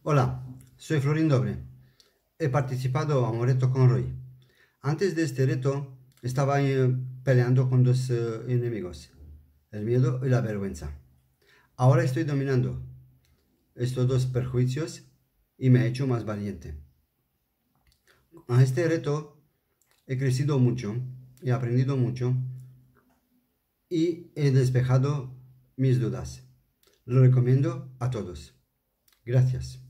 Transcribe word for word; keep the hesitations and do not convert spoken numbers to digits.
Hola, soy Florín Dobre. He participado a un reto con Roy. Antes de este reto estaba eh, peleando con dos eh, enemigos, el miedo y la vergüenza. Ahora estoy dominando estos dos perjuicios y me he hecho más valiente. A este reto he crecido mucho, he aprendido mucho y he despejado mis dudas. Lo recomiendo a todos. Gracias.